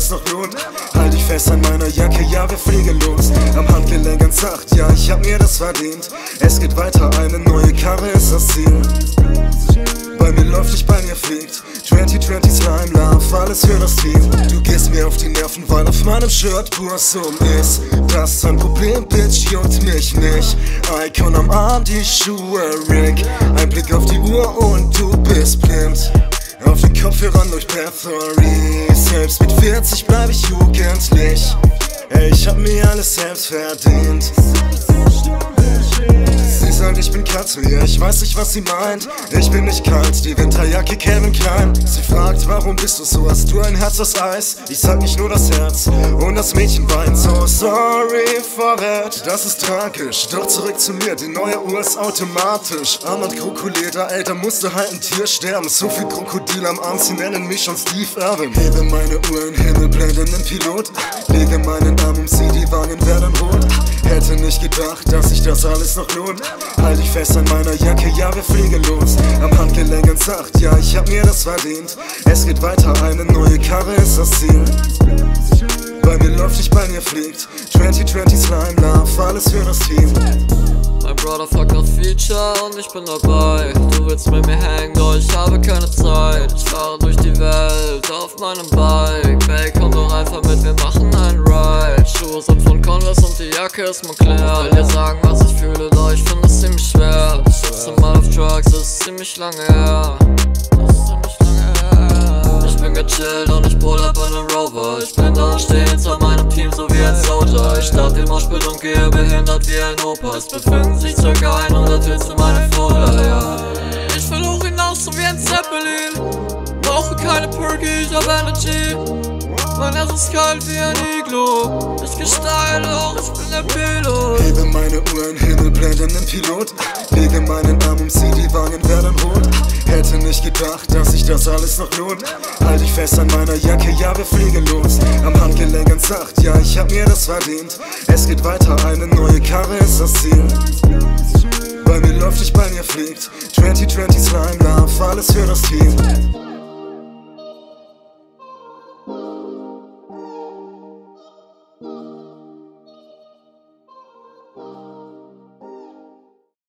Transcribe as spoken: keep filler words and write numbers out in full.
alles noch lohnt. Halt dich fest an meiner Jacke, ja, wir fliegen los. Am Handgelenk ans acht, ja, ich hab mir das verdient. Es geht weiter, eine neue Karre ist das Ziel. Bei mir läuft nicht, bei mir fliegt. zwanzig zwanzig Slime Love, alles für das Team. Du gehst mir auf die Nerven, weil auf meinem Shirt Bursum ist. Das ist ein Problem, Bitch, juckt mich nicht. Icon am Arm, die Schuhe, Rick. Ein Blick auf die Uhr und du bist blind. Auf den Kopfhörern durch Bathory. Selbst mit vierzig bleib ich jugendlich. Ey, ich hab mir alles selbst verdient. Sie sagt, ich bin Katze, ja, ich weiß nicht, was sie meint. Ich bin nicht kalt, die Winterjacke Calvin Klein. Sie fragt, warum bist du so, hast du ein Herz aus Eis? Ich sag nicht nur das Herz und das Mädchen weint. So sorry for that, das ist tragisch. Doch zurück zu mir, die neue Uhr ist automatisch. Armband Krokoleder, ey, da musste halt ein Tier sterben. So viel Krokodil am Arm, sie nennen mich schon Steve Irwin. Hebe meine Uhr in Himmel, blendenden Pilot. Lege meinen Arm um sie, die Wangen werden rot. Hätte nicht gedacht, dass sich das alles noch lohnt. Halt dich fest an meiner Jacke, ja, wir fliegen los. Am Handgelenk ins acht, ja, ich hab mir das verdient. Es geht weiter, eine neue Karre ist das Ziel. Bei mir läuft nicht, bei mir fliegt. zwanzig zwanzig Slime Love, alles für das Team. Mein Brother fuckt auf Feature und ich bin dabei. Du willst mit mir hängen, doch ich habe keine Zeit. Ich fahre durch die Welt auf meinem Bike. Babe, komm doch einfach mit, wir machen einen Ride. Schuhe sind von Converse und die Jacke ist Moncler. Will dir sagen, was ich fühle, doch ich finde es ziemlich schwer. Das letzte Mal auf Drugs, das ist ziemlich lange her. Das ist ziemlich lange her. Ich bin gechillt und ich pull up in einem Rover. Ich bin da und steh hinter meinem Team, so wie ein Soldier. Ich start den Moshpit und gehe behindert wie ein Opa. Es befinden sich circa hundert Hits in meinem Folder, ja. Ich will hoch hinaus, so wie ein Zeppelin. Brauche keine Perky, ich hab Energy. Mein Herz ist kalt wie ein Iglo. Ich geh steil hoch, ich bin der Pilot. Hebe meine Uhr in Himmel, blendenden Pilot. Lege meinen Arm um sie, die Wangen werden rot. Hätte nicht gedacht, dass sich das alles noch lohnt. Halt dich fest an meiner Jacke, ja, wir fliegen los. Am Handgelenk ins acht, ja, ich hab mir das verdient. Es geht weiter, eine neue Karre ist das Ziel. Bei mir läuft nicht, bei mir fliegt. zwanzig zwanzig Slime Love, alles für das Team.